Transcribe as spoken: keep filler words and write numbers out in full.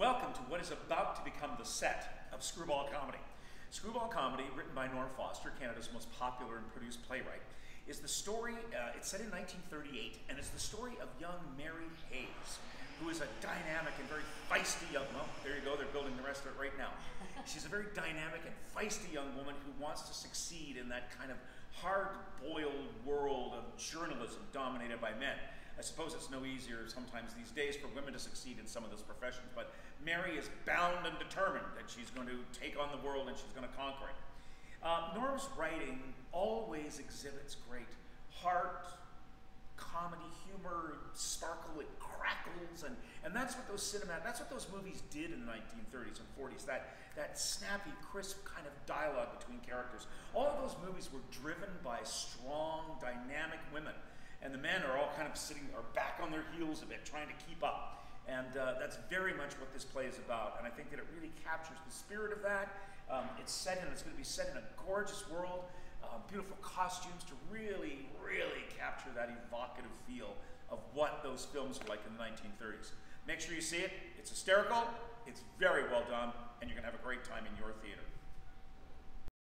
Welcome to what is about to become the set of Screwball Comedy. Screwball Comedy, written by Norm Foster, Canada's most popular and produced playwright, is the story, uh, it's set in nineteen thirty-eight, and it's the story of young Mary Hayes, who is a dynamic and very feisty young, well, there you go, they're building the rest of it right now. She's a very dynamic and feisty young woman who wants to succeed in that kind of hard-boiled world of journalism dominated by men. I suppose it's no easier sometimes these days for women to succeed in some of those professions, but Mary is bound and determined that she's going to take on the world and she's going to conquer it. Uh, Norm's writing always exhibits great heart, comedy, humor, sparkle, it crackles, and, and that's what those cinematic, that's what those movies did in the nineteen thirties and forties, that, that snappy, crisp kind of dialogue between characters. All of those movies were driven by strong, dynamic women. And the men are all kind of sitting, are back on their heels a bit, trying to keep up. And uh, that's very much what this play is about. And I think that it really captures the spirit of that. Um, it's set in, it's going to be set in a gorgeous world, uh, beautiful costumes to really, really capture that evocative feel of what those films were like in the nineteen thirties. Make sure you see it. It's hysterical, it's very well done, and you're going to have a great time in your theater.